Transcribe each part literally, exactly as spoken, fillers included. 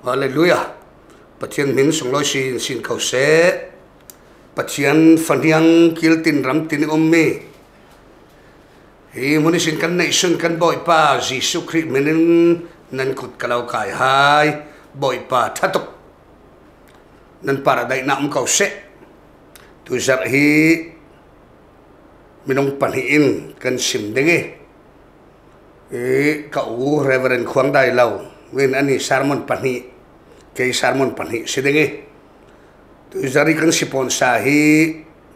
Hallelujah. Pathian min sung lo sin sin khau se. Pathian faniang kil tin ram tin ummi. Hi muni sin kan nei sun kan boy pa Jesu Christ minin nan kut kalau kai hai boy pa thatuk. Nan para dai na um khau se. Tu zar hi minong panhiin kan sim denge. E kau Reverend Khuang Dai Lau wen ani sermon panhi ke sermon panhi sedenge tu zari kan sipon sahi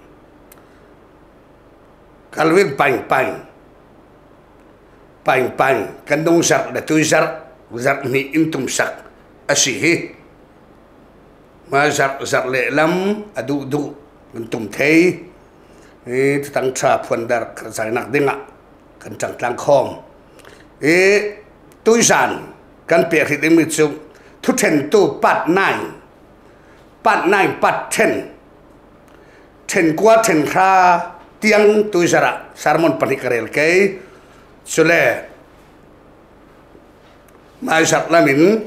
kalwin paing paing paing paing kan dong zar da tu zar zar ni intum sak asihi ma zar zar le lam adu du intum thei e tang tra phondar sai nak denga kan chang tlang khom e tôi giàn căn biệt thì đến mười chung thu thành tu bát nai bát nai bát ten ten qua ten kha tiang tôi zara sarmon panikarel ke sule mai zat lamin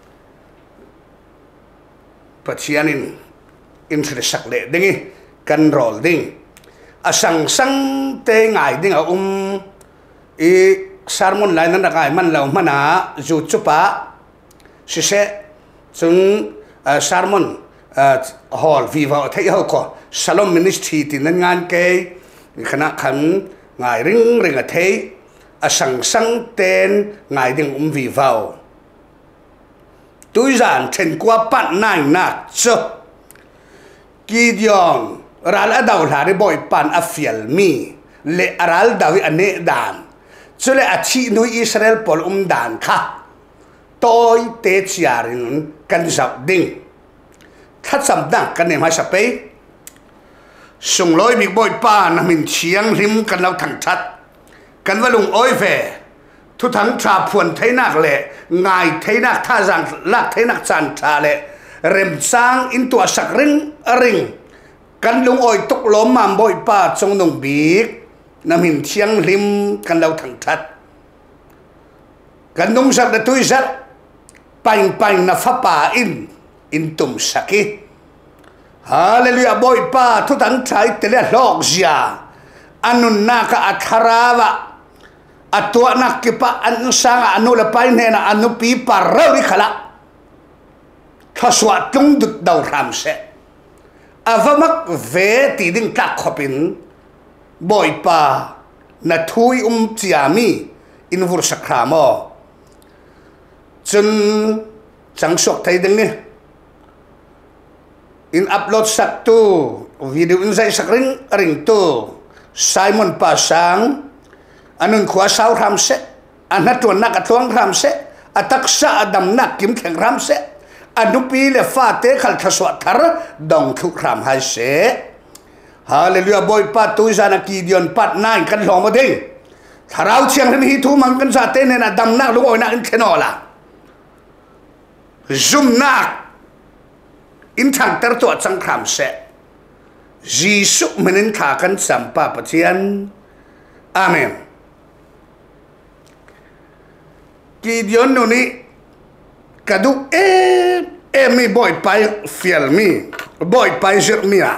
pachianin interesak le dingi kan rol ding asang sang te ngai ding a um e sermon lain nak ai man lau mana zu chupa sise chung sermon hall viva thei ho ko Shalom ministry tin ngan ke khana khan ngai ring ring a thei asang sang ten ngai ding um viva tui zan chen kwa pat nai na cho Gideon ral adaw hari boy pan afial mi le aral dawi ane dan cho le achi nui Israel pol um dan kha tôi te chiarin kan zau ding thắt sam dang kan nem ha sape sung loi mi boy pa na min chiang rim kan lau thang that kan walung oi ve thu thang tra phuan thei nak le ngai thei nak tha jang lak thei nak chan tha le rem sang in tua sak ring ring kan lung oi tok lom mam boy pa chong nong bik na min chiang lim kan lau thang that kan nong sak da tui zat paing paing na fa pa in in tum saki hallelujah boy pa thu tang thai tele lok zia anun naka atharawa atwa nak ki pa an sanga anu la pai ne na anu pi parau ri khala thaswa tung dut dau ram se avamak ve ti ding tak khopin boy pa na thui um chiami in vur sakramo chun chang sok thai ding ni in upload sak tu video in sai sakring ring tu Simon Pasang anun khwa sau ram se anatun nak atwang ram se ataksa adam nak kim kheng ram se anupi le fa te khal thaswa thar dong thu ram hai se hallelujah boy pa tu jana Gideon pat nine kan lo ma ding tharau chiang rim hi thu mang kan sa te ne na dam nak lu oi na in thenola zoom nak in thang tar to chang kham se Jisu menin tha kan sampa pathian amen Gideon no ni kadu e e mi boy pai fiel mi boy pai jer mia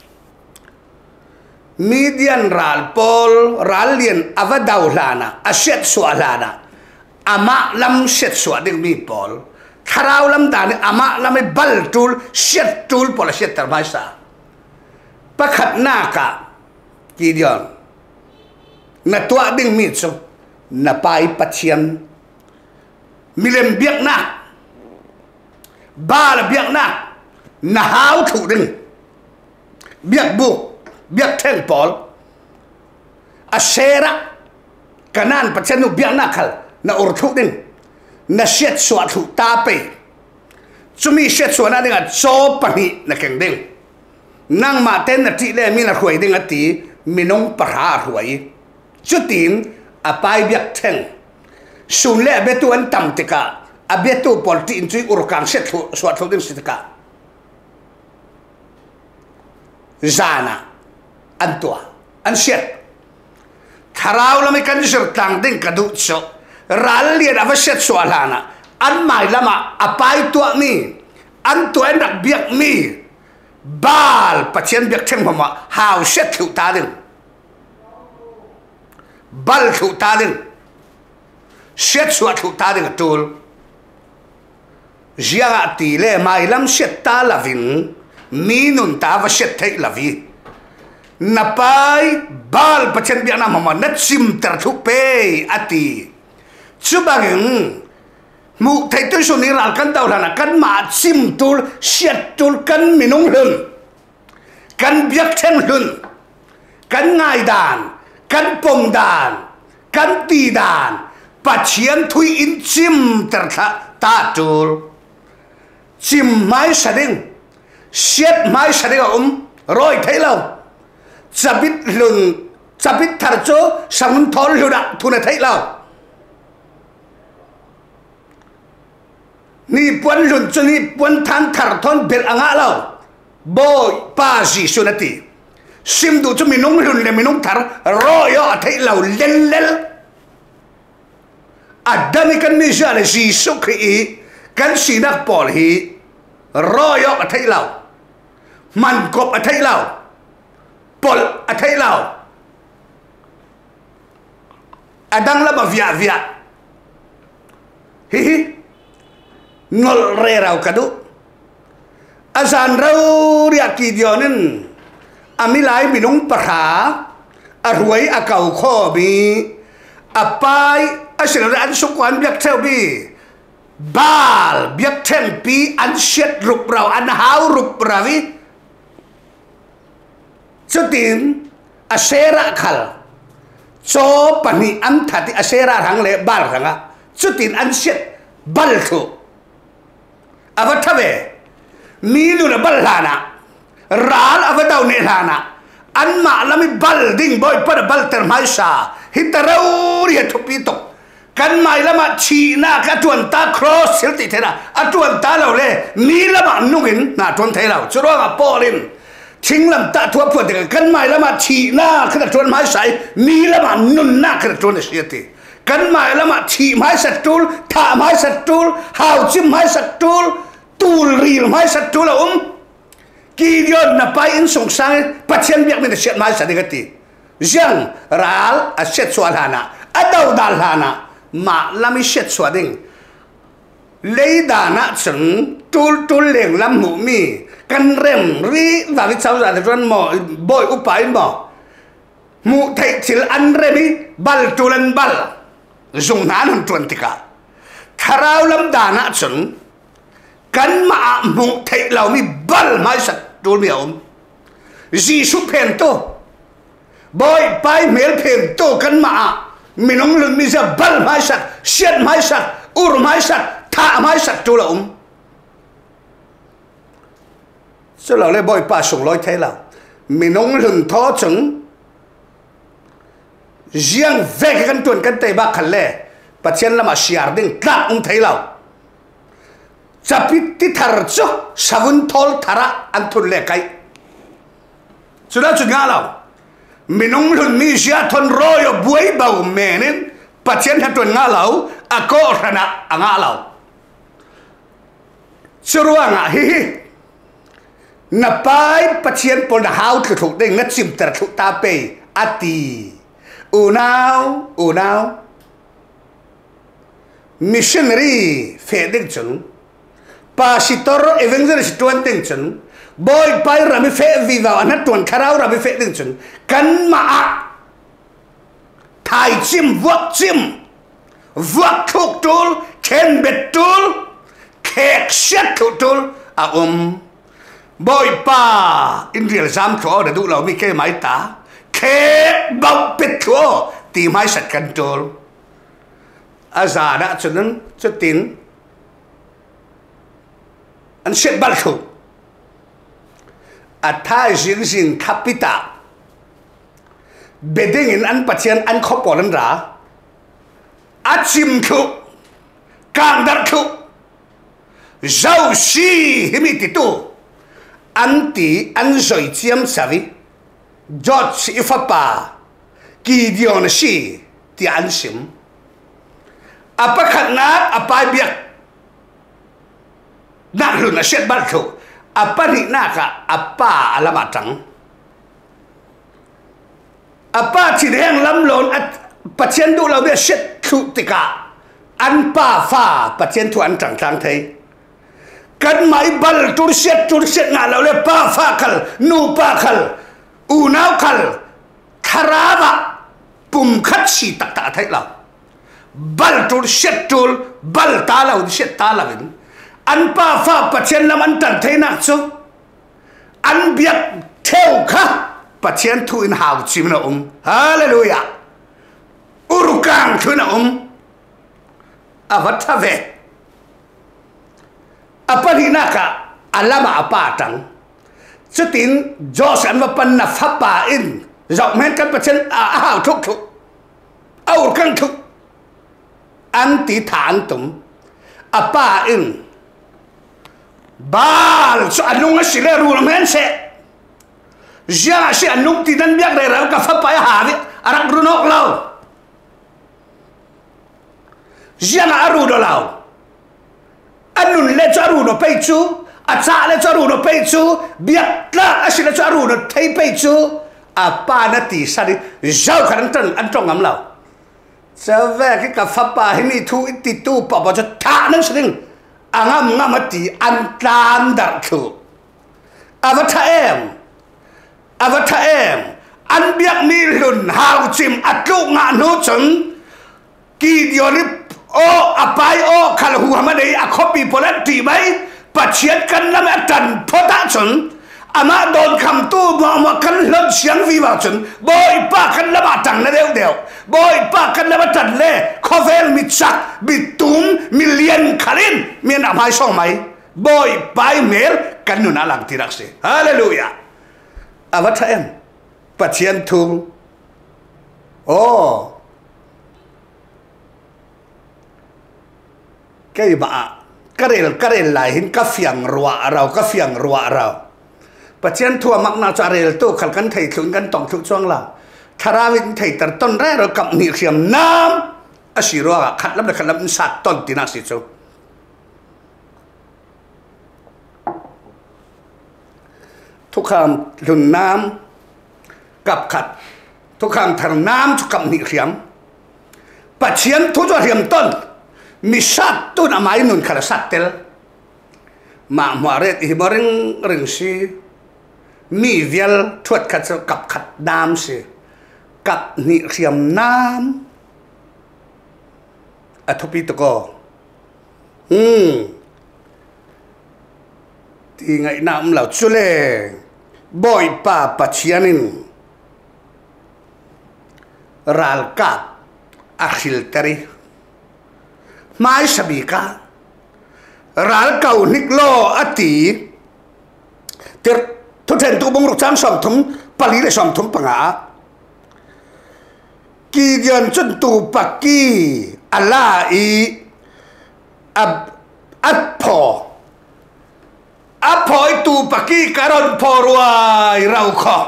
Midian ral pol ralien avadaulana aset sualana ama lam set suading mi pol tharau lam dani ama lam bal tul set tul pol set terbaisa pakhat naka Gideon na tua ding mi chu na pai pathian milem biak na ba la biak na na hau thu ding biak bu biak theng pol asera kanan pathian nu biak na khal na ur thu ding na set suat thu ta pe chumi set suat na ding a cho pani na keng ding nang ma ten na ti le mi na khoi ding ati minong para ruai chutin apai biak theng sun le betu an tam tika abetu pol ti in chui ur kang set thu suat thu ding sitka zana antua an set tharau la me kan jir tang ding kadu cho ral lian ava set sualana an mai lama apai tua mi an tua nak biak mi bal patien biak theng mama how set thu ta din bal thu ta din set suat thu ta din atul jianga ti le mai lam set ta lavin mi nun ta va set thei lavi napai bal patien biak na mama nat sim ter thu pe ati chubangeng mu thầy tôi số này là căn đầu là căn mã sim tul siết tul căn minung lun căn biếc thêm lun căn ngai đàn căn pom đàn căn tì đàn bà chiến thui in chim ter tha ta tul chim mai sa đinh siết mai sa đinh om rồi thấy lâu chapit lun chapit thar cho sang thol lu đã thu này thấy lâu ni puan lun cho ni puan than thar thon bel anga lo boy pa ji sunati sim du cho minung lun le minung thar royo thei lo lel lel adami kan mi ja le ji su kri kan sinak pol hi royo thei lo man kop thei lo pol thei lo adang la ma via via hi hi ngol re rau kadu azan rau ria ki dionin amilai minung pakha arwai akau kho bi apai asel an sukwan biak theu bi bal biak them pi an shet rup rau an hau rup rawi chutin asera khal cho pani am thati asera rang le bal ranga chutin an shet bal thu avatave milu na balana ral avatau ne lana an ma lami bal ding boy pada bal ter maisa hitarau ri thopi to kan mai lama chi na ka tuan ta cross silti thera atuan ta lo le mi lama nungin na tuan thei lo churo ga polin thing lam ta thua phu de kan mai lama chi na ka tuan mai sai mi lama nun na ka tuan siati kan mai lama chi mai satul tha mai satul hau chim mai satul tul ril mai satul um ki dion na pai in song sang patien biak me set mai sa de gati jang ral a set swal hana adau dal hana ma lami set swading leidana chang tul tul leng lam mu mi kan rem ri va vi chau za de ron mo boy upai mo mu thei thil an remi bal tulan bal dùng nán hơn tuần thì cả thao lâm đà nã chuẩn cắn mạ mụ thầy lầu mi bal mai sạch đôi miệng ôm gì suốt phèn tô boy pai mel phèn tô cắn mạ mình ông lưng mi ra bal mai sạch xiết mai sạch ur mai sạch thả mai sạch đôi lầu ôm cho lầu lấy boy pa sùng lối thế lầu mình ông lưng thó chuẩn riêng về cái căn tuần căn tây bắc khẩn lệ và trên là mà xiar đinh tắc ông thấy lâu chapit ti thar cho savun thol thara an thun lệ cái cho đó chúng ngã lâu mình ông luôn mi sia thon roi ở buổi bầu mẹ nên và trên hai tuần ngã lâu à có ra nè à ngã lâu cho ruang à hi hi napai và trên pon hao từ thuộc đây ngất chìm từ thuộc ta pe ati unau unau missionary fe ding chung pastor evangelist tuan ding chung boy pai rami fe vi vào anh tuan kharau rami fe ding chung kan ma thai chim vot chim vot thuk tul ken bet tul kek shet tul a um boy pa in real jam kho de du lo mi ke mai ta khe bọc bít thua tìm hai sạch control à già đã cho nên cho tin anh sẽ bắt khẩu à thay riêng riêng capital beding in anh bắt chân anh khó bỏ lên ra à chim khẩu càng đặt khẩu giàu xì hi mi tít tu anh tí anh rồi chiếm savi George ifapa Gideon si ti ansim apa khanat apa biak nak lu na set bal tu apa ni naka apa alamat tang apa cideng lam lon at pasien du lau be set tu tika an pa fa pasien tu an tang tang thei kan mai bal tur set tur set nga lau le pa fa kal nu pa kal u nau kal tharaba pum khat si tak tak thei lau bal tur set tur bal ta lau set ta lau an pa fa pasien lam an tang thei nak chu an biak theo kha pasien tu in hau chim na um hallelujah urukang tu na um avatave apa di naka alama apa tang chutin jos an va pan na fa pa in jok men kan pasien a hau thuk thuk au kang thuk an ti than tum apa in bal so anung sile ru men se ja si anung ti dan biak dai ra ka fa pa ha ni arak runok lau ja na aru do lau anun le charu no pe chu acha le charu no pe chu biak la asile charu no thei pe chu apa na ti sa ni jau khan tan an tong am lau sa ve ki ka fa pa hi ni thu ti tu pa ba cha tha nang sing angam ngamati antan dar thu avata em avata em an biak ni lun hau chim atlu nga no chun ki diori o apai o khal hu hamadei a copy polat ti mai pachiat kan lam atan phota chun ama don kham tu ma ma kan lon siang vi wa chun boy pa kan la ba tang na deu deu boy pa kan la ba tan le khovel mi chak bitum million khalin mien amai song mai boy pai mer kan nu na lang tirak se hallelujah avata em pachian tu oh cái bà karel karel lại hin ka fiang ruwa rau ka fiang ruwa rau patien thua mak na charel tu khal kan thei thun kan tong thu chuang la tharawin thei tar ton ra ro kam ni khiam nam asiro khat lam khat lam sat ton tina si chu thu kham lun nam kap khat thu kham thar nam chu kam ni khiam patien thu jo hiam ton mi sat tu na mai nun khala sat tel ma maret hi boring ring si mi vial thuat khat kap khat nam si kap ni khiam nam athopi to ko hm ti ngai nam lau chule boy pa pachianin ral kap akhil tari mai sabika ral kau niklo ati ter tu ten tu bong ruk cham som thum pali le som thum panga ki dian chun tu pakki ala i ab appo appo tu pakki karon porwai rau kho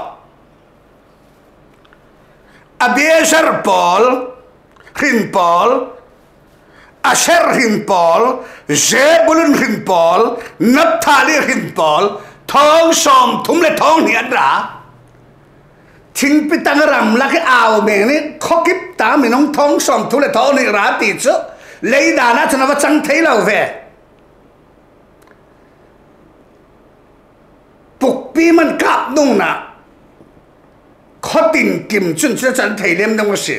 abieser pol khin pol Asher Hinpol, Zebulun Hinpol, Naphtali Hinpol, Thong Som Thum le Thong Hian Ra. Thing pitang ram la cái ảo mẹ này khó kịp ta mình ông Thong Som Thum le Thong Hian Ra tí chứ. Lấy đà na cho nó vẫn chẳng thấy lâu về. Bục bi mình cạp nung nà. Khó tình kìm chân cho chẳng thấy liêm đông gì.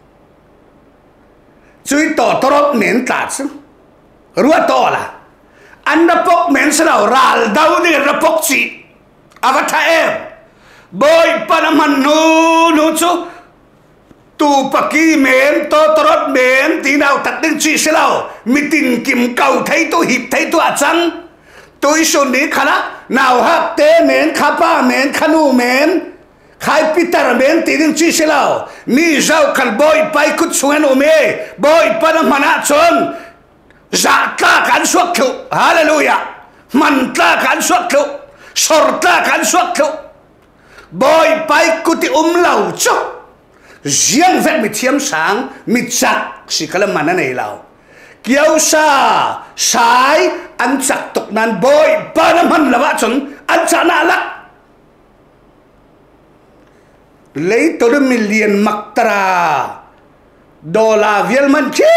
Chui to torop men tats ruwa to la anda pok men selaw ral daw ni ra pok si avata em boy panaman no no chu tu paki men to torop men ti naw tat din chi selaw mitin kim kau thai tu hip thai tu achang tôi son ni khala naw hak te men khapa men khanu men khai Peter men tidin chi silaw ni zau kal boy pai kut suan ome boy pana mana chon za ka kan suak thu hallelujah man ta kan suak thu sor ta kan suak thu boy pai kuti um lau cho giang vet mi thiam sang mi chak si kala mana nei lau kiau sa sai an chak tok nan boy panam han lawa chun an chana lak lấy tôi million maktara dollar vial man chi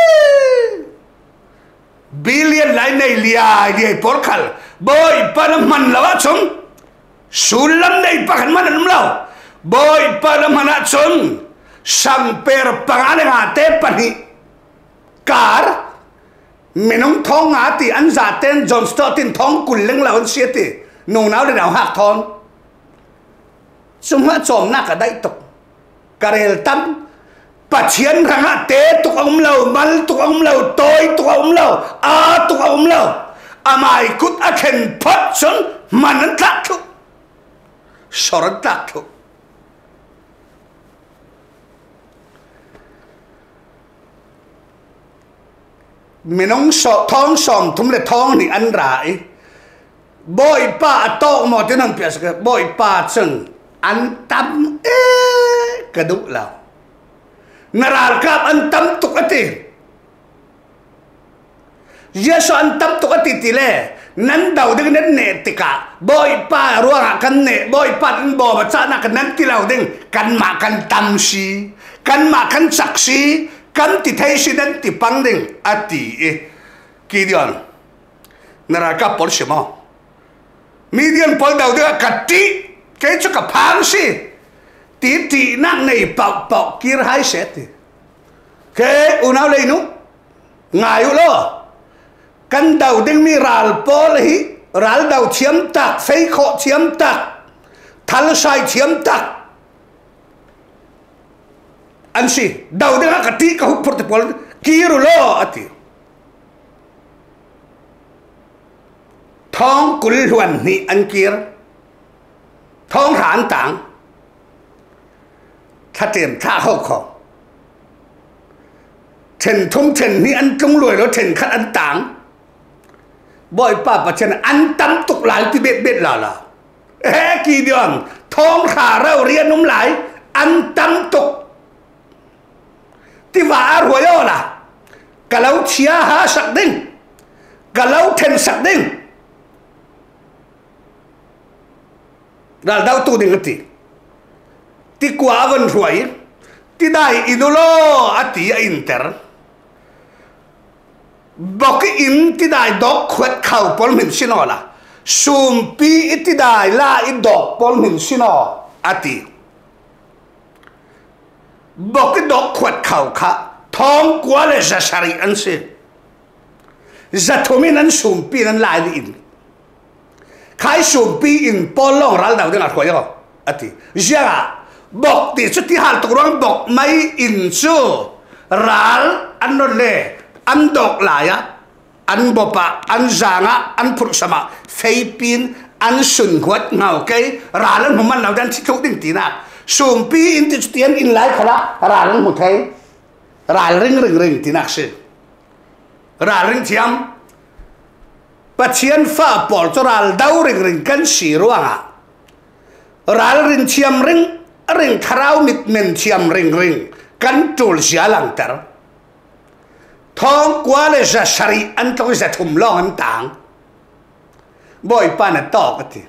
billion lại này lia đi por khal boy panam man lawa chun sulam nei pakan man nam law boy panam man chun sang per pangane ngate pani car minong thong ngã thì anh giả tên John Stott tin thong cùn lưng là anh xia thì nung nào để nào hạc thong chúng ta chồm nát ở đây tục karel tâm bà chiến kháng hạ tế tục ông lâu mal tục ông lâu tôi tục ông lâu à tục ông lâu à mày cút à khen phát xuống mà nó tạc thúc sợ nó tạc thúc mình ông sợ thong sòm thúng lệ thong thì ăn rải bôi pa to một cái năng pias cái bôi pa chừng ăn tắm ê cái đúng là naral kap ăn tắm tục cái gì Yesu ăn tắm tục cái gì thì lệ nắn đầu đừng nắn nệ thì cả bôi pa ruang akan nệ bôi pa ăn bò mà cha nak nắn thì lâu đừng kan makan tam si kan makan saksi kan ti thấy si nắn ti pang đừng ati Gideon naral kap pol si mo Midian pol đầu đừng cả tí cái chỗ cả phang si tí tí nặng này bọc bọc kia hai set thì cái u nào lấy nú ngài u lo căn đầu đinh mi ral pol hi ral đầu chiếm tạc phây khọ chiếm tạc thal sai chiếm tạc anh si đầu đinh cả tí cả hút porte pol kia u lo ati thong cul huan ni anh kia thong hàn tảngถ้าเตรียมท่าเข้าของเช่นทุ่งเช่นนี้อันจงรวยแล้วเช่นขัดอันต่างบ่อยป้าประชันอันตั้มตุกหลายที่เบ็ดเบ็ดหล่อหล่อเฮ้กี่เดือนท้องขาเราเรียนนุ่มหลายอันตั้มตุกที่ว่าอร่อยล่ะกะเล้าเชียหาสักดิ้งกะเล้าเทนสักดิ้งเราเดาตัวดิ้งกันทีที่กว่าวันรวยที่ได้อินโดโลอติอินเตอร์บอกอินที่ได้ดอกขวดข้าวปอลมินชินอละซูมปีที่ได้ลาอิดอกปอลมินชินออติบอกดอกขวดข้าวค่ะท้องกว่าเลยจะสริอันเสียจะทำให้นั้นซูมปีนั้นลายอินใครซูมปีอินปอลลองรัลดาวเรื่องอะไรก็อติเจ้าบอกติสุดที่หาตัวร้องบอกไม่อินซูรัลอันนั้นเลยอันดอกหลายอันบปะอันจางอันพุทธสมะเฟยปินอันสุนขวดเงาเกยรัลนั้นมันเราดันที่เขาดึงตีนักซูมปีอินติสเตียนอินไลค์ขละรัลนั้นหุ่นเทยรัลริงริงริงตีนักสิรัลริงเทียมปัจเจียนฟ้าปอลจะรัลดาวริงริงกันสีร่วงรัลริงเทียมริงริงคราวมิดเมนเทียมริงริงกันจูลเสียหลังเตอร์ท้องกว่าเลยจะสริอันต้องจะทุ่มล่องอันต่างบ่อยปานตอกที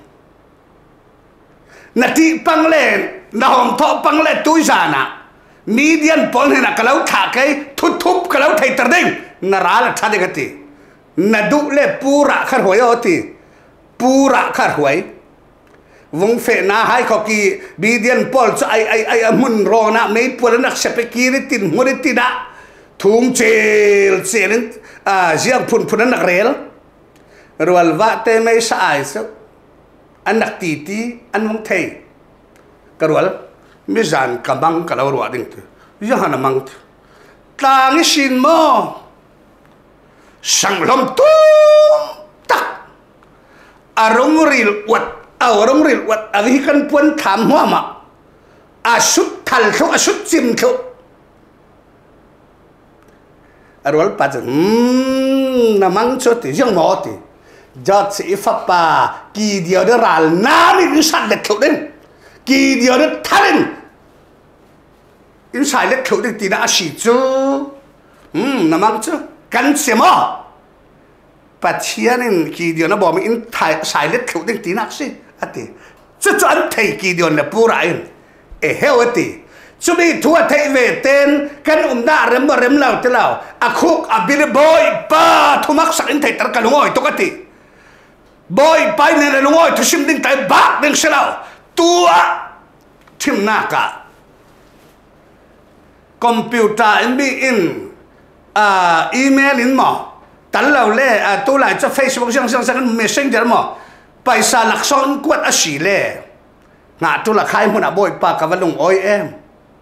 นาทีปังเล่นน้องท้อปังเล่นตุยจานะมีเดียนปอนเห็นกะแล้วถากไอ้ทุบทุบกะแล้วไทยตระดิ่งนาราลทัดกันทีนาดูเล่ปูระขัดหวยเอาทีปูระขัดหวยวงเฟน่าให้เขากีบีเดียนปอลจะไอไอไอมุนรอนะไม่ปวดนักเสพกีริตินหัวริตินะทุ่งเจลเจลินอ่าเจียงพุ่นพุ่นนักเรลรัวลวะเตไม่สายสักอันนักตีตีอันวงเทยกรัวลมิจานกำบังกะเรารัวดิ่งตัวยังหันมังตัวตางิชินโมสังลมตุ้มตักอารมณ์ริลวัดเอาอารมณ์ริลวัดอวิกันปวนถามหัวมาอาสุดทัลเขาอาสุดจิมเขาอารมณ์ปัจจุบันน้ำมันชดที่ยังหมดที่จัดสีฟ้าป่ากีเดียวเดือดร้อนน้ำมีอินสัตเล็กเขาเด่นกีเดียวเดือดทันอินสัตเล็กเขาเด่นตีน่าสิจูอืมน้ำมันชดกันเสียมอปัจเจียนินกีเดียนบอกมีอินไทยสายเล็ดถูกดิ้งตีนักสิอันที่จะจะอันไทยกีเดียนเนี่ยปูไรเอเฮวตีชุบีทัวไทยเวเตนกันอุ้มด่าเริ่มบ่เริ่มเล่าเล่าอาคุกอาบิลบอยป้าทุมักสักอินไทยตระกันลงอ้อยตุกติบอยไปเนี่ยลงอ้อยทุชิมดิ้งไทยบักดิ้งเสลาตัวทิมนักะคอมพิวเตอร์อินบีอินอ่าอีเมลอินหมอตันเราเล่อ่าตัวไหนจะเฟซบุ๊กยังยังยังเมสเซนเจอร์หมอไปสาลักซ้อนกวดอาชีเล่งาตัวละใครมันอ่ะบอยปากกับลงอ้อยเอ็ม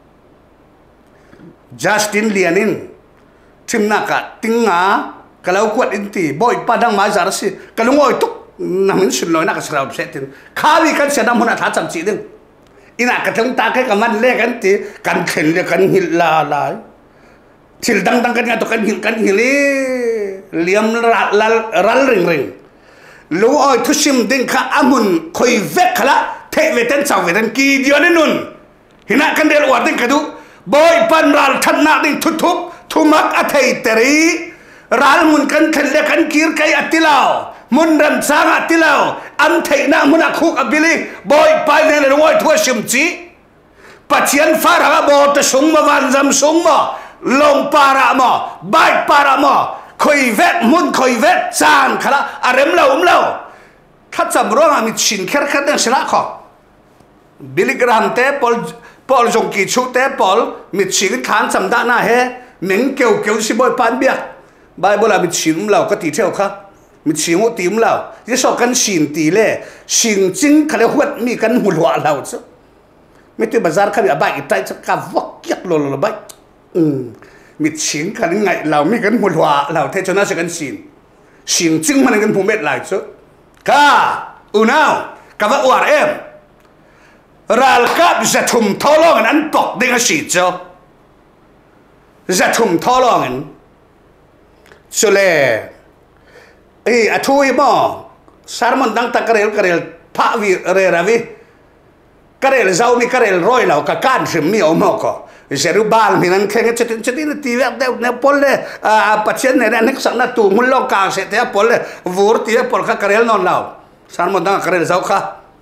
จัสตินเลียนินทิมนักะติงงากะเลากวดอินตีบอยปาดังมาจาร์สิกะลงอ้อยตุกนั่งนิสินลอยนักสระเสตินข้าวิกันเสียดำมันอ่ะท้าจำจีดึงอินักกระทั่งตาแค่กับมันเล่กันตีกันเข็นเลยกันหิลลาลายทิลดังดังกันกันตัวกันหิลกันหิลเลี้ยมรัลรัลริงริงลูกอ้อยทุชิมดิ้งข้าอามุนคอยเวกขละเทเวตันสาวเวตันกีเดียวนั่นนุ่นหินักกันเดลวัดดิ้งกระดูบอยปันรัลทันนักดิ้งทุบทุบทุมักอัฐิเตรีรัลมุนกันเข็นเลยกันกีร์ไกอัติลาวมุนรำสางอัติลาวอันเทน่ามุนอาคุกอบิลีบอยไปเนี่ยลงอ้อยทัวชิมจีปัจจัยฟ้าระบอตสงมาวันจำสงมาลงปาระมาใบปาระมาคอยเวทมุนคอยเวทจานขละอารมณ์เราอุ้มเราถ้าจำร้องอามิชินแค่แค่เดินสละขอบิลิกรามเตปอลปอลจงกีชูเตปอลมิชินขานจำได้น่าเฮเหม็นเกี่ยวเกี่ยวสิบอยปานเบียกใบโบราณมิชินอุ้มเราก็ตีเที่ยวค่ะมิชินหัวตีอุ้มเราจะสอบกันชินตีเล่ชินจริงเขาเรียกว่ามีกันหัวเราจ้ะไม่ตัวบาซาร์เขาแบบใบอิตาจะกาวักยักโลโลใบอืมมิดชิงกันไงเราไม่กันหัวเราเทชนะจะกันชินชินจริงมันกันผู้เม็ดไหลจ้ะก้าอุณาวกับว่าอวดเอ็มรัลกับจะทุ่มทอลองนั้นปกเด้งสิจ้ะจะทุ่มทอลองนั้นสุเล่เอ้อทุยบ่สารมันดังตะกระเรลกระเรลพระวิเรราวิกระเรลเจ้ามีกระเรลร้อยเหล่ากะการสิมีเอาหมอกก็เจรุบาลมีนั่นแค่จะจะจะที่ตีแบบเดียวเนี่ยพอเลยอ่าปัจจัยเนี่ยนักสังนัตตูมุลโลกาเสร็จแล้วพอเลยวูร์ที่พอข้ากระเรลนอนเหล่าสารมันดังกระเรลเจ้าข้า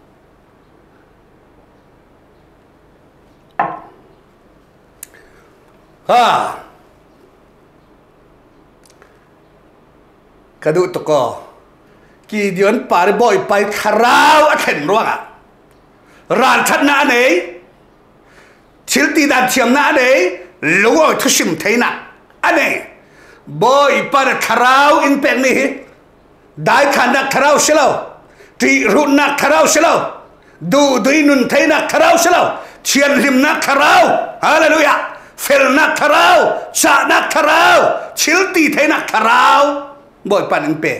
ฮ่ากระดูตกอกี่เดือนป่าบ่อยไปคราวอันเห็นร่วงอ่ะร้านชัดหน้าไหนชิลตีดันเทียมหน้าไหนลูกทุชิมเทน่ะอันนี้บ่อยไปคราวอินเป็นนี่ได้ขันนักคราวเชลล์ที่รุ่นนักคราวเชลล์ดูดูนุนเทนักคราวเชลล์เชียนริมนักคราวฮาเลลูยาเฟลนักคราวชานักคราวชิลตีเทนักคราวบ่อยปานอินเป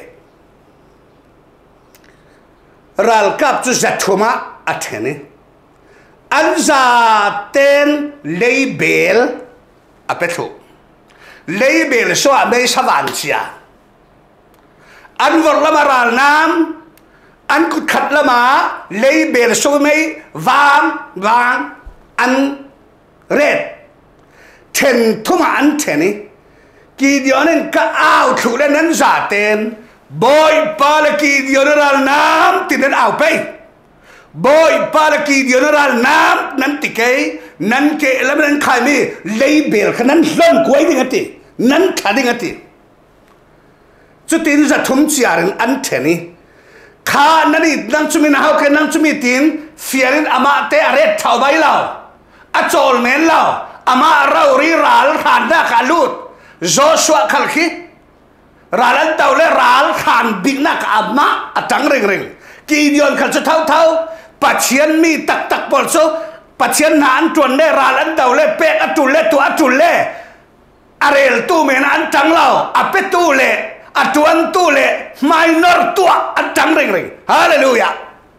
รัลกับจุจัตุมาอัฐเนอันซาเตนเลเบลอเปตุเลเบลสวาเมสวันเซียอันวอลละมารัลนามอันกุดขัดละมาเลเบลสวาเมวางวางอันเรดเทนทุมาอันเทนีกีเดียนก็เอาถูกแล้วนั้นซาเตนบอยปาลกีเดียนรัลน้ำติดนั้นเอาไปบอยปาลกีเดียนรัลน้ำนั้นติดเกยนั้นเกยแล้วนั้นใครมีเลเบลขนั้นล้นกวยดิ่งตินั้นขาดิ่งติจุดที่จะทุ่มเสียงอันเทนี่ข้านั่นนี่นั่งจุมินเอาแค่นั่งจุมิตินเฟียรินอามาเตอเรตเท่าใบเหล่าอัจฉริเมนเหล่าอามาเรารีรัลขันได้ขาลุดโจชัวขัลคีรัลเต่าเล่รัลขันบิกนักอามาอัตังเริงเริงกีเดียนขันจะเท่าเท่าปัจเจียนมีตักตักปอลโซปัจเจียนหานจวนเล่รัลเต่าเล่เป็ดอัตุเล่ตัวอัตุเล่อาเรลตู้เมนอันจังเล่าอเปตู้เล่อัตวันตู้เล่ไมนอร์ตัวอันจังเริงเริงฮาเลลูยา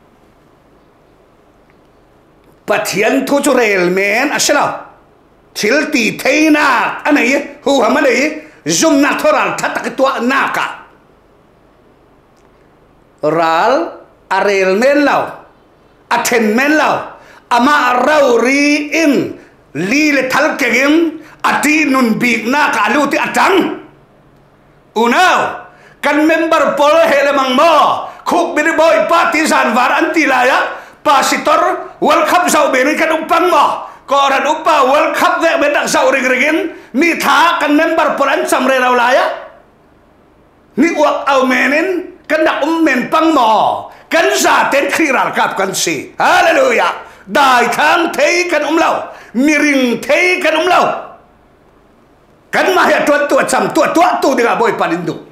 ปัจเจียนทุจเรลเมนอัชลาชิลตีเทน่าอันไหนหัวมันไหนจุ่มนักทอรัลทัดตะตัวนักะรัลอาเรลเมนเล่าอัเทนเมนเล่าอามาเรารีอินลีเลทัลเกกิมอดีนุนบีกนักะลูติอัจัง unaw kan member pol hele mang mo khuk bini boy party san var anti laya pasitor World Cup sau bini kan upang mo koran upa World Cup ve bedak sau ring ringin mi tha kan member pol an samre raw laya ni uak au menin kan dak um men pang mo kan sa ten khiral kap kan si hallelujah dai thang thei kan um lau miring thei kan um lau kan ma ya tuat tuat sam tuat tuat tu dengan boy palindu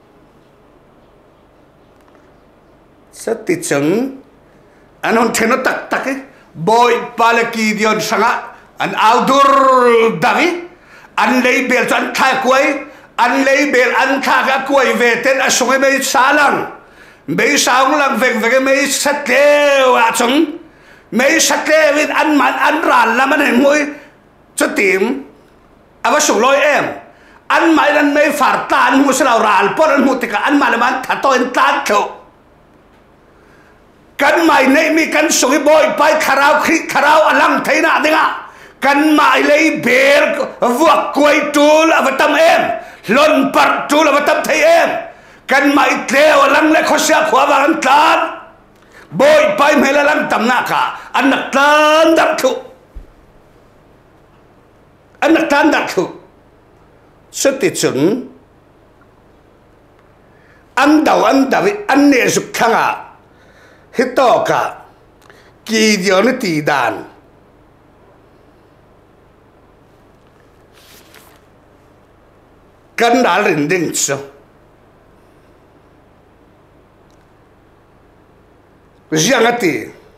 seti cheng anon theno tak tak boy palaki dion sanga an outdoor davi an label chan tha koi an label an tha ka koi ve ten asong me salang me saung lang veng veng me satle wa chung me satle wit an man an ran la man hen moi cho tim ava sung loi em an mai lan me far tan mu slau ral por an mu tika an man man tha to en tan tho kan mai nei mi kan sung boy pai kharau khri kharau alang theina dinga kan mai lei ber vuak koi tul avatam em lon par tul avatam thei em kan mai tleo alang le khosia khwa wa an tan boy pai mela lang tam na ka an nak tan dak thu an nak tan dak thu seti chung an dau an dawi an ne suk khanga hitoka ki dion ti dan kan dal rin ding so jiangati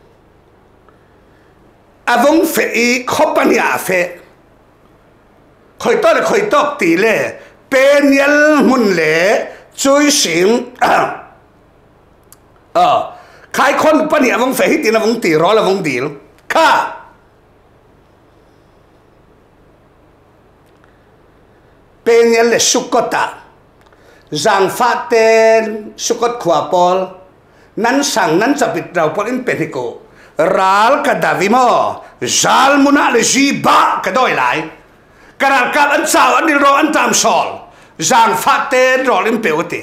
avong fe i khopania fe khoi to le khoi tok ti le penial mun le chui sim ờ khai con pani avong fe hiti na vong ti ro la vong dil kha penial le sukota zang faten sukot khwa pol nan sang nan chapit raw pol in peniko ral ka davimo zal muna le jiba ka doi lai karal ka an sao an ro an tam sol zang faten ro in pewti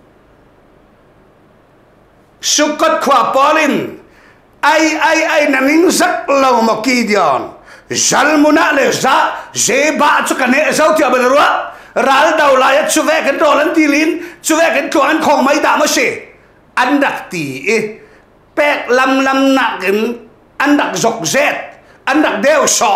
sukot khwa polin ai ai ai naning zak lo mo kidion zal muna le za jiba chu ka ne zau ti abalwa ral dau lai chu ve kan dolan tilin chu ve kan ko an khong mai da ma se an dak ti e pek lam lam nak gen an dak zok zet an dak deu so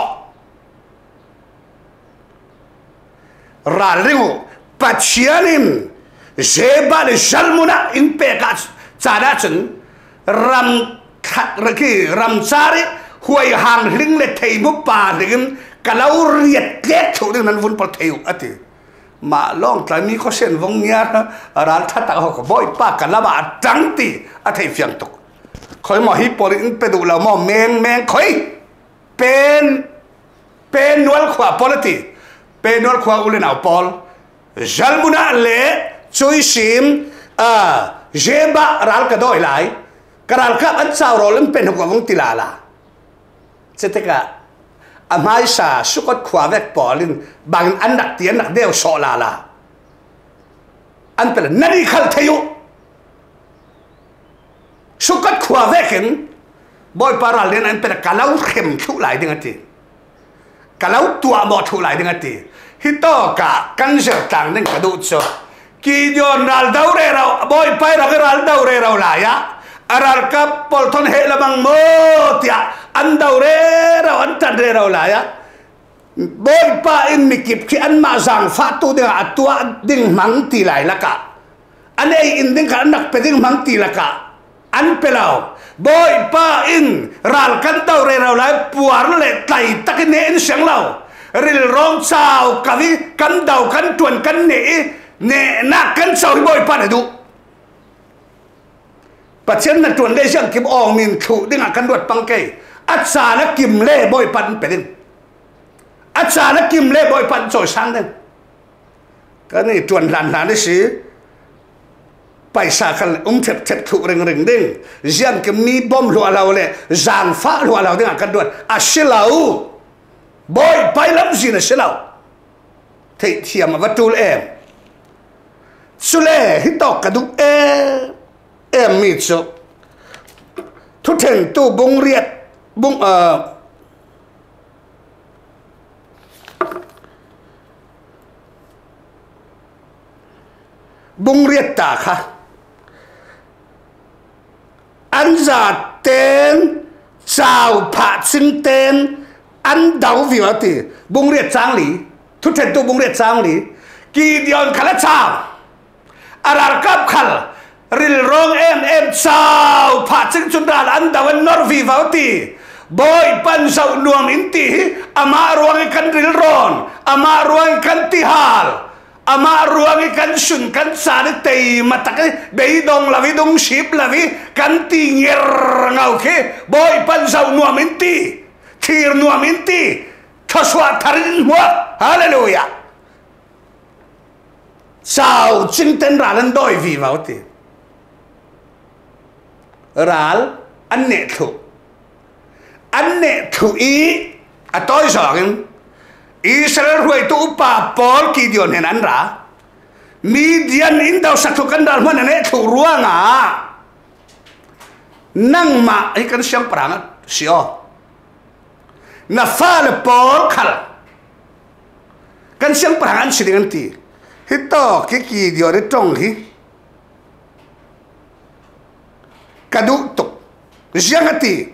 ralingo pachianin jeba le jalmuna in pekat chada chen ram khat raki ram chari huai hang ling le thei mu pa ding kalau riet let thu ding nan vun pol theu ati ma long tlai mi ko sen vong nia ral tha ta ho ko boy pa kalama tang ti a thei fiang tok khoi mo hi pol in pe du la mo meng meng khoi pen pen nual khwa politi pen nual khwa ule nau pol jalmuna le chui sim a jeba ral ka doi lai karal ka an chau ro len pen ko vong tilala cheteka amai sa sukot khwa vek polin bang an dak tian nak deu so la la an pel nari khal thayu sukot khwa vekin boy paral len an pel kalau khem thu lai ding ati kalau tua mo thu lai ding ati hito ka kan se tang ding ka du cho ki dion ral dau re ra boy pai ra ral dau re ra la ya aral ka pol thon he la bang mo tia an dau re ra an tan re ra la ya boy pa in mikip ki an ma zang fa tu de atua ding mang ti lai la ka an ei in ding ka nak pe ding mang ti la ka an pelau boy pa in ral kan dau re ra la puar le tai tak ne in sang lau ril rong chao ka vi kan dau kan tuan kan ne ne na kan chau boy pa ne du patien na tuan le jang kim ong min thu ding kan dot pang ke acha na kim le boy pan pe din acha na kim le boy pan choi sang den ka ni tuan lan lan ni si pai sa kan um thet thet thu ring ring ding jang kim mi bom lo lao le jang fa lo lao ding kan dot a shilau boy pai lam si na shilau thei thiam wa tul em chú lệ hít tóc cả đục em em mít số thu thèn tu bung riết bung ờ bung riết ta kha anh giả tên chào phá sinh tên anh đau vì mà thì bung riết trang lý thu thèn tu bung riết trang lý kỳ dion khá là chào arar kap khal ril rong em em chào phá sinh chúng ta là anh đau anh nor vì vào thì boy pan sau nuam inti ama ruang ikan ril ron ama ruang ikan tihal ama ruang ikan sun kan sa tei matak bei dong lavi dong ship lavi kan ti nger ngau ke boy pan sau nuam inti thir nuam inti thoswa tharin mua hallelujah sao chính tên ra lên đôi vì vào thì ra anh nệ thủ anh nệ thủ ý à tôi rằng Israel huay tu pa Paul kỳ điều này anh ra Midian in đâu sát thủ căn đàn mà nệ thủ ruang à năng mà ấy cái xem prang xio na pha le Paul khal kan xem prang anh chỉ dengan ti hito cái kỳ điều đấy trong hi kadu tục riêng hati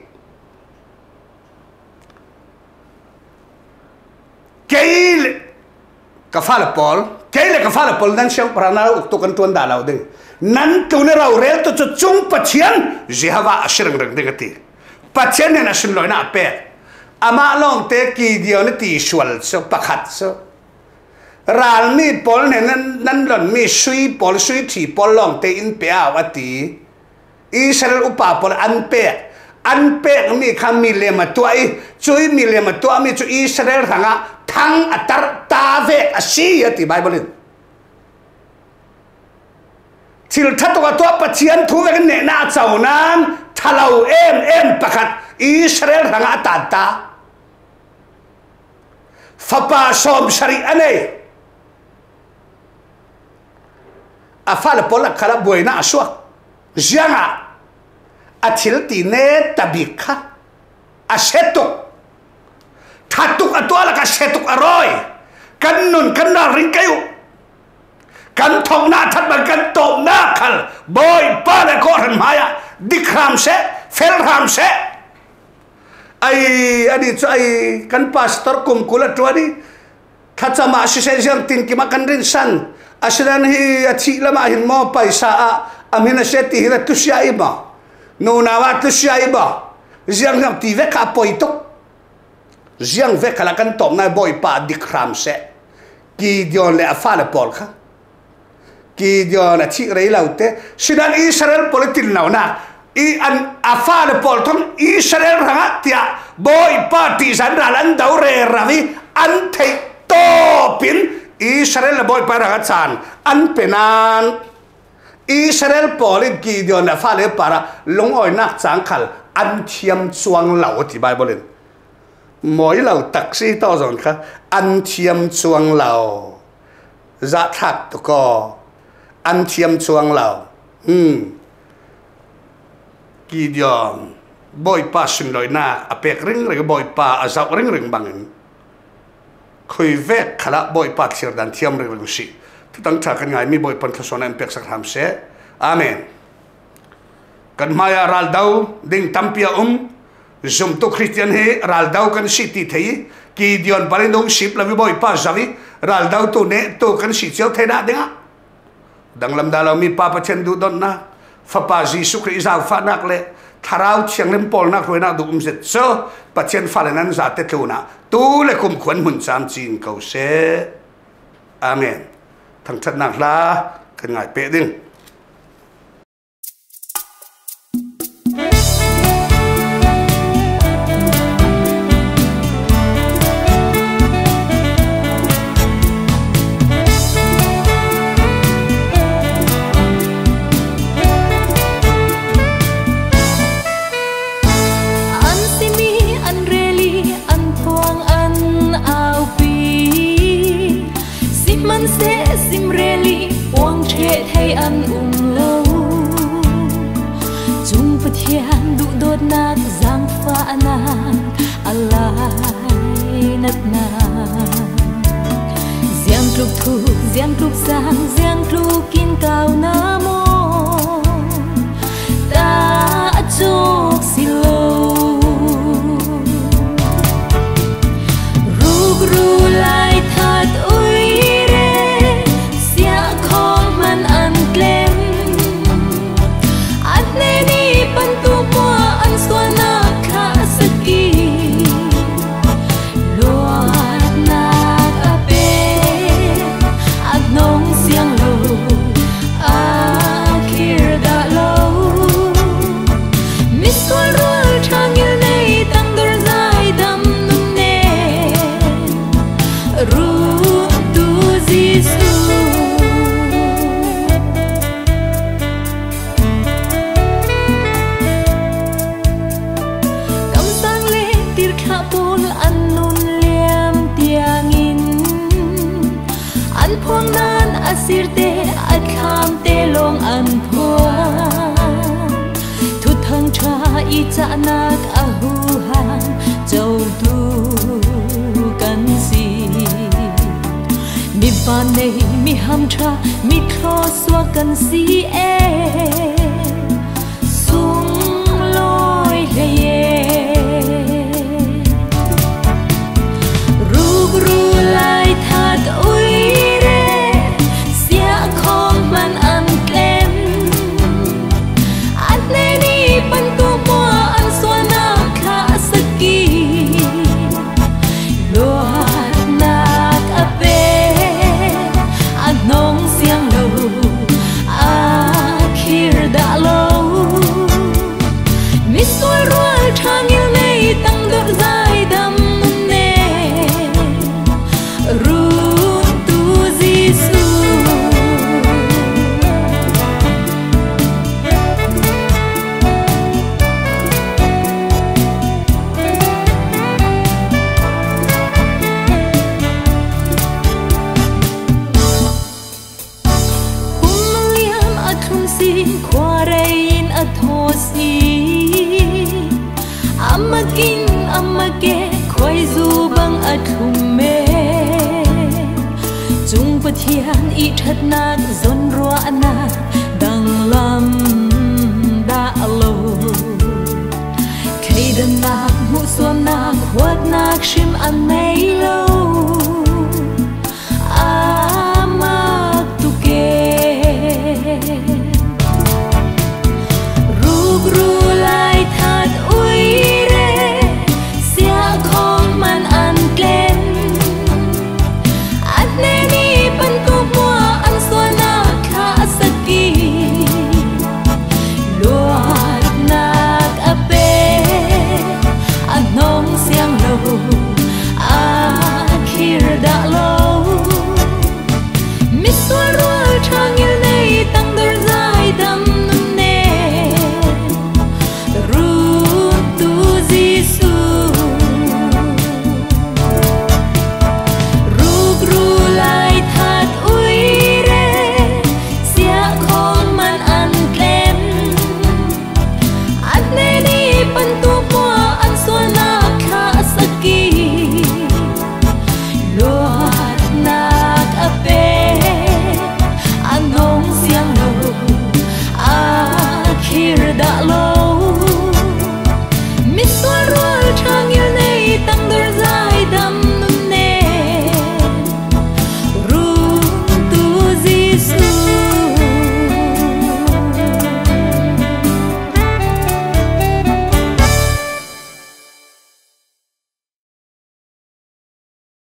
cái cái pha là Paul cái là cái pha là Paul đang xem prana tục kan tuan dalau ding nan tu ne rau rel tu chung pathian Jehovah asirang rang ding hati pathian ne na sin loi na pe ama long te kỳ điều ne ti sual so pakhat so ral mi Paul ne nan nan lon mi sui Paul sui thi Paul long te in pe awati Israel upa Paul an pe an pe mi kham mi le ma tuai chui mi le ma tua mi chu Israel thanga thang atar ta ve asi ati Bible in thil thatwa to pathian thu ve ne na chau nan thalau em em pakhat Israel thanga ta ta fapa som shari ane afal pola khala boina aswa janga athil ti ne tabikha asetuk thatuk atwala ka setuk aroi kan nun kan na ring kayu kan thong na that ban kan tom na khal boy pa le ko ran maya dikram se fel ram se ai adi chu ai kan pastor kum kula twadi khachama si se jang tin ki makan rin san asiran hi achi lama hin mo paisa a amina seti hira tusya iba no nawa tusya iba jiang ngam ti ve ka poitok jiang ve kala kan tom na boy pa dikram se ki dion le afa le pol kha ki dion achi rei laute sidan Israel politin naw na i an afa le pol thong Israel ranga tia boy pa ti san ralan dau re ravi an thei to pin Israel boy pa ranga chan an penan Israel polin ki dion na fa le para long oi nak chang khal an thiam chuang lau ti Bible in mỗi lau taxi to zon kha an thiam chuang lau za thak to ko an thiam chuang lau hm ki dion boy pa sin loi na apek ring ring boy pa azau ring ring bangin khoi ve khala boy pa thir dan thiam ring ring si tang tha kan ngai mi boy pan thasona em pek sak tham se amen kan maya ral dau ding tampia um zum to Christian he ral dau kan si ti thei ki dion balin dong ship la boy pa javi ral dau to ne to kan si cheu thei na denga dang lam dalau mi pa pa chen du don na fa pa Jesu Christ za fa nak le tharau chiang lem pol nak roi na du um set so pa chen fa le nan za te tu na tu le kum khwan mun cham chin ko se amen thang chat nak la kan ngai pe ding Sim really won't hit lê ăn ung lâu chung bát thiên đủ đốt nát giang pha nát alai nát nát giang kluk thu giang kluk giang giang kluk kin cao na mo ta chok silo rug ru lai that ui re sia khom man an klem at ne ni pan tu mo an swana kha saki luat na ka pe at nong siang lo akhir da lo miswal rol thangil nei tang dor zai dam num ne ru tu jisu kam sang le tir kha pol an nun liam tiangin an phong nan asir te at kham te long an phong thu thang cha i cha nak a hu han châu tu kan si mi ban nei mi ham cha mi kho swa kan si e sung loi le ye rug ru lai that ui re sia khom man an klem at ne ni pan tu mo an swana kha saki luat na ka pe at nong siang lo akhir da lo miswal rual thangil nei tang dor zai dam ne ru tu jisu kumaliam athum si khwarein athosi amakin amake khoi zu bang athum me chung pathian i that nak zon ro na